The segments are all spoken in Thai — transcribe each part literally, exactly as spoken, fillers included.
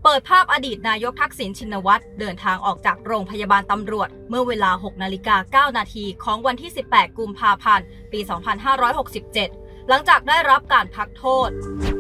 ปิดภาพอดีตนายกทักษิณชินวัตรเดินทางออกจากโรงพยาบาลตำรวจเมื่อเวลา หกนาฬิกาเก้านาทีของวันที่ สิบแปด กุมภาพันธ์ ปี สองพันห้าร้อยหกสิบเจ็ด หลังจากได้รับการพักโทษ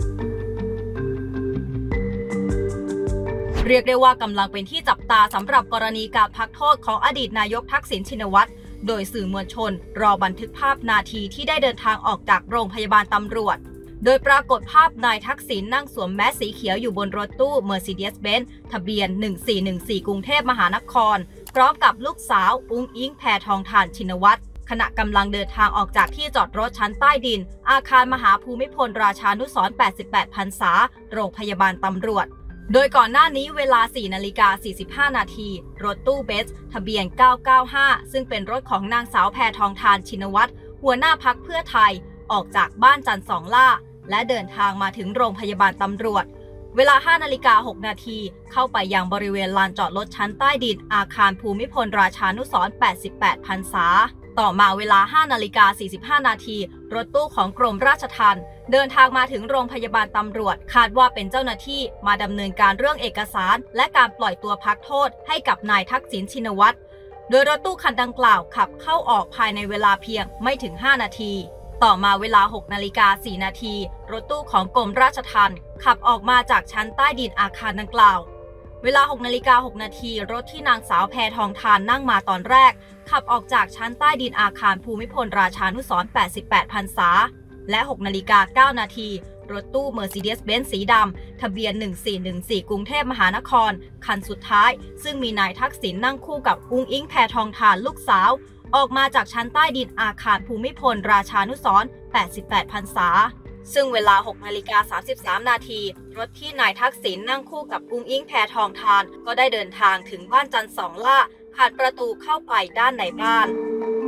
เรียกได้ว่ากำลังเป็นที่จับตาสำหรับกรณีการพักโทษของอดีตนายกทักษิณชินวัตรโดยสื่อมวลชนรอบันทึกภาพนาทีที่ได้เดินทางออกจากโรงพยาบาลตำรวจโดยปรากฏภาพนายทักษิณนั่งสวมแมสสีเขียวอยู่บนรถตู้ Mercedes-Benz ทะเบียน หนึ่งสี่หนึ่งสี่ กรุงเทพมหานครพร้อมกับลูกสาวอุ๊งอิ๊ง แพทองธารชินวัตรขณะกำลังเดินทางออกจากที่จอดรถชั้นใต้ดินอาคารมหาภูมิพลราชานุสรณ์ แปดสิบแปด พรรษาโรงพยาบาลตำรวจโดยก่อนหน้านี้เวลา สี่นาฬิกาสี่สิบห้า นาทีรถตู้เบนซ์ทะเบียน เก้าเก้าห้า ซึ่งเป็นรถของนางสาวแพทองธารชินวัตรหัวหน้าพรรคเพื่อไทยออกจากบ้านจันทร์สองล่าและเดินทางมาถึงโรงพยาบาลตำรวจเวลา ห้านาฬิกาหก นาทีเข้าไปยังบริเวณลานจอดรถชั้นใต้ดินอาคารภูมิพลราชานุสรณ์ แปดสิบแปด พรรษาต่อมาเวลา ห้านาฬิกาสี่สิบห้า นาทีรถตู้ของกรมราชทัณฑ์เดินทางมาถึงโรงพยาบาลตำรวจคาดว่าเป็นเจ้าหน้าที่มาดำเนินการเรื่องเอกสารและการปล่อยตัวพักโทษให้กับนายทักษิณชินวัตรโดยรถตู้คันดังกล่าวขับเข้าออกภายในเวลาเพียงไม่ถึงห้านาทีต่อมาเวลา หกนาฬิกาสี่ นาทีรถตู้ของกรมราชทัณฑ์ขับออกมาจากชั้นใต้ดินอาคารดังกล่าวเวลา หกนาฬิกาหก นาทีรถที่นางสาวแพทองธารนั่งมาตอนแรกขับออกจากชั้นใต้ดินอาคารภูมิพลราชานุสรณ์ แปดสิบแปด พรรษาและ หกนาฬิกาเก้า นาทีรถตู้ Mercedes-Benz สีดำทะเบียน หนึ่งสี่หนึ่งสี่ กรุงเทพมหานครคันสุดท้ายซึ่งมีนายทักษิณนั่งคู่กับอุ๊งอิ๊ง แพทองธารลูกสาวออกมาจากชั้นใต้ดินอาคารภูมิพลราชานุสรณ์ แปดสิบแปด พรรษาซึ่งเวลา หกนาฬิกาสามสิบสาม นาทีรถที่นายทักษิณนั่งคู่กับอุ๊งอิ๊ง แพทองธารก็ได้เดินทางถึงบ้านจันทร์สองล่าผ่านประตูเข้าไปด้านในบ้าน